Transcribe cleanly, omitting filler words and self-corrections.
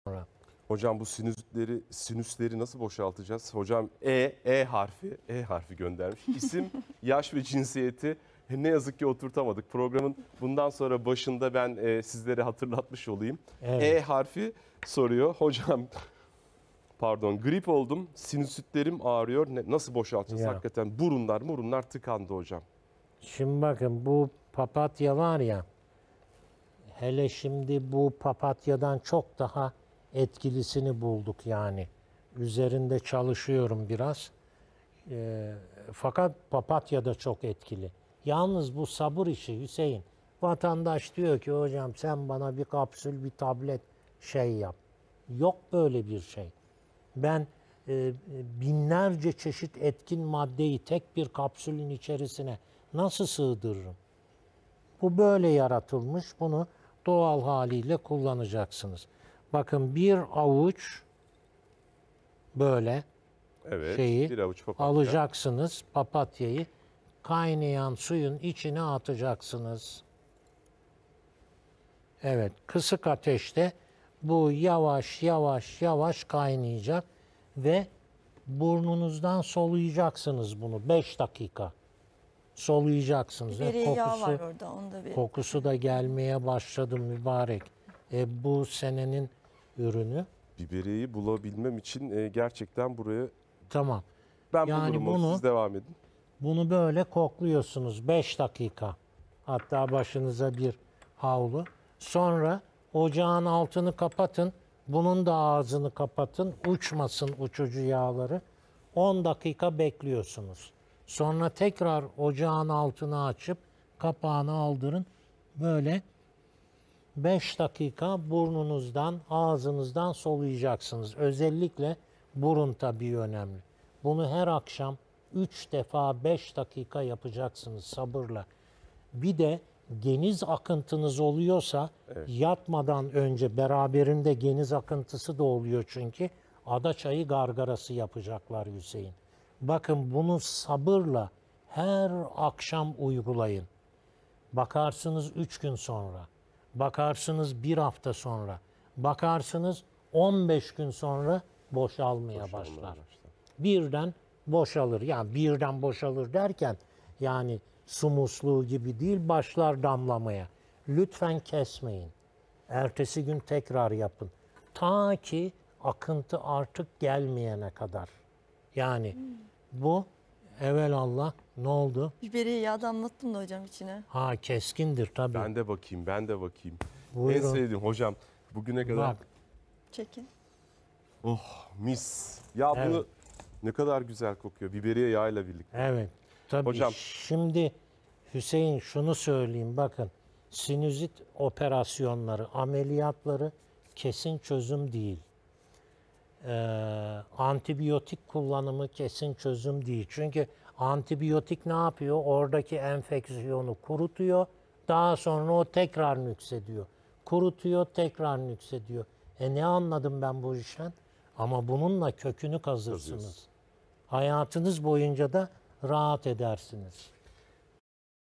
Hocam bu sinüsleri nasıl boşaltacağız? Hocam E harfi göndermiş. İsim, yaş ve cinsiyeti ne yazık ki oturtamadık. Programın bundan sonra başında ben sizlere hatırlatmış olayım. Evet. E harfi soruyor. Hocam pardon, grip oldum, sinüsitlerim ağrıyor. Nasıl boşaltacağız? Ya. Hakikaten burunlar tıkandı hocam. Şimdi bakın bu papatya var ya, hele şimdi bu papatyadan çok daha etkilisini bulduk yani. Üzerinde çalışıyorum biraz. Fakat papatya da çok etkili. Yalnız bu sabır işi Hüseyin. Vatandaş diyor ki hocam sen bana bir kapsül, bir tablet şey yap. Yok böyle bir şey. Ben binlerce çeşit etkin maddeyi tek bir kapsülün içerisine nasıl sığdırırım? Bu böyle yaratılmış. Bunu doğal haliyle kullanacaksınız. Bakın bir avuç böyle Evet, şeyi bir avuç papatya. alacaksınız, papatyayı kaynayan suyun içine atacaksınız. Evet, kısık ateşte bu yavaş yavaş yavaş kaynayacak ve burnunuzdan soluyacaksınız bunu 5 dakika. Soluyacaksınız. Biberiye yağı var orada, onu da bir. Kokusu da gelmeye başladı mübarek. Bu senenin ürünü. Biberiyeyi bulabilmem için gerçekten buraya Tamam. ben Yani bulurum onu, siz devam edin. Bunu böyle kokluyorsunuz 5 dakika. Hatta başınıza bir havlu. Sonra ocağın altını kapatın. Bunun da ağzını kapatın. Uçmasın uçucu yağları. 10 dakika bekliyorsunuz. Sonra tekrar ocağın altını açıp kapağını aldırın. Böyle 5 dakika burnunuzdan, ağzınızdan soluyacaksınız. Özellikle burun tabii önemli. Bunu her akşam 3 defa 5 dakika yapacaksınız sabırla. Bir de geniz akıntınız oluyorsa yatmadan önce beraberinde geniz akıntısı da oluyor çünkü adaçayı gargarası yapacaklar Hüseyin. Bakın bunu sabırla her akşam uygulayın. Bakarsınız 3 gün sonra, bakarsınız 1 hafta sonra, bakarsınız 15 gün sonra boşalmaya başlar. Birden boşalır. Yani birden boşalır derken yani su musluğu gibi değil, başlar damlamaya. Lütfen kesmeyin. Ertesi gün tekrar yapın. Ta ki akıntı artık gelmeyene kadar. Yani bu evelallah ne oldu? Biberiye yağı damlattım da hocam içine. Ha keskindir tabii. Ben de bakayım. Buyurun. En sevdiğim hocam bugüne kadar. Bak. Çekin. Oh mis. Ya Evet. bunu ne kadar güzel kokuyor. Biberiye yağıyla birlikte. Evet. Tabii Hocam. şimdi Hüseyin şunu söyleyeyim bakın. Sinüzit operasyonları, ameliyatları kesin çözüm değil. Antibiyotik kullanımı kesin çözüm değil. Çünkü antibiyotik ne yapıyor? Oradaki enfeksiyonu kurutuyor. Daha sonra o tekrar nüksediyor. Kurutuyor, tekrar nüksediyor. Ne anladım ben bu işten? Ama bununla kökünü kazırsınız. Hayatınız boyunca da rahat edersiniz.